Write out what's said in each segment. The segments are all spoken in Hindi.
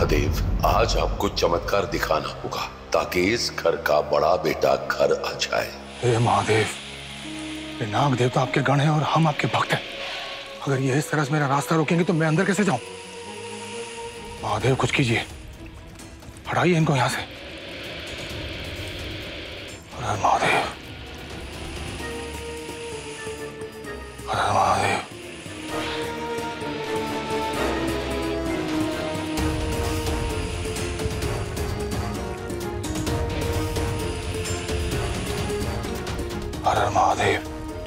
महादेव, आज आपको चमत्कार दिखाना होगा ताकि इस घर का बड़ा बेटा घर आ जाए। हे महादेव, ये नाग देवता आपके गण हैं और हम आपके भक्त हैं। अगर ये इस तरह से मेरा रास्ता रोकेंगे तो मैं अंदर कैसे जाऊं? महादेव कुछ कीजिए, हटाइए इनको यहां से। अरे महादेव, अरे महादेव। अरे महादेव।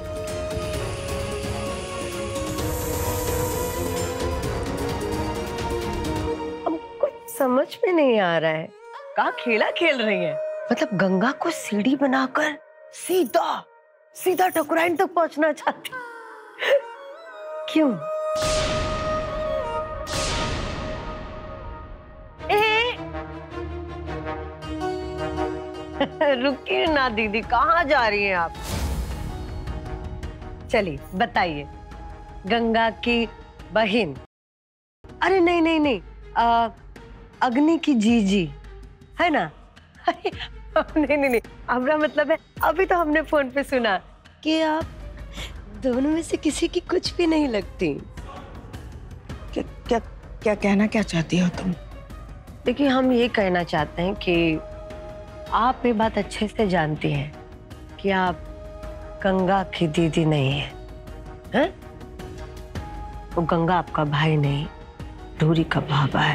अब कुछ समझ में नहीं आ रहा है, क्या खेला खेल रही है? मतलब गंगा को सीढ़ी बनाकर सीधा सीधा ठकुराइन तक पहुंचना चाहती। क्यों? रुकिए ना दीदी, कहाँ जा रही हैं आप? चलिए बताइए। गंगा की बहन, अरे नहीं नहीं नहीं, अग्नि की जीजी है ना? नहीं नहीं नहीं, हमारा मतलब है अभी तो हमने फोन पे सुना कि आप दोनों में से किसी की कुछ भी नहीं लगती। क्या क्या क्या कहना क्या चाहती हो तुम? देखिए, हम ये कहना चाहते हैं कि आप ये बात अच्छे से जानती हैं कि आप गंगा की दीदी नहीं है, हैं? वो गंगा आपका भाई नहीं, धूरी का बाबा है।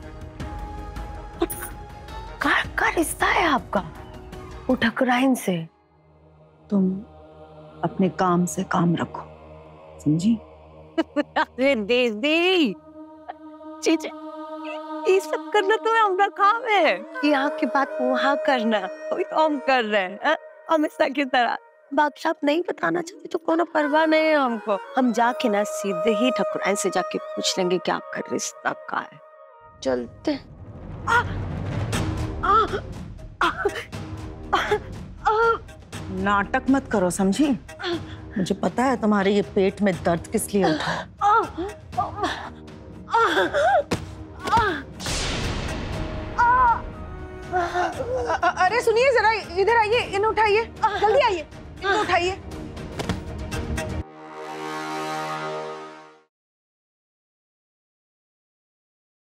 का रिश्ता है आपका वो ठकुराइन से। तुम अपने काम से काम रखो, समझी? अरे दीदी, चीज़ ये सब करना तो हमारा काम है। यहाँ की बात वहाँ करना, वही तो हम कर रहे हैं हमेशा की तरह। बादशाह नहीं बताना चाहते तो कोनो परवाह नहीं है हमको। हम जाके ना सीधे ही ठकुराइन से जाके पूछ लेंगे कि आपका रिश्ता क्या है। चलते। नाटक मत करो, समझी? मुझे पता है तुम्हारे ये पेट में दर्द किस लिए उठा। अरे सुनिए जरा, इधर आइए, इन्हें उठाइए, जल्दी आइए, इनको उठाइए।